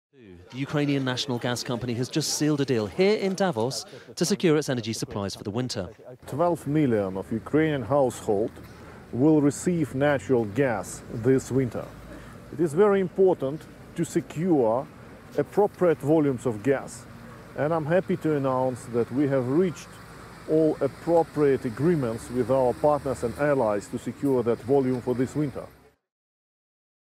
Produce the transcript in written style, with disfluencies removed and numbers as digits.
The Ukrainian national gas company has just sealed a deal here in Davos to secure its energy supplies for the winter. 12 million of Ukrainian households will receive natural gas this winter. It is very important to secure appropriate volumes of gas, and I'm happy to announce that we have reached all appropriate agreements with our partners and allies to secure that volume for this winter.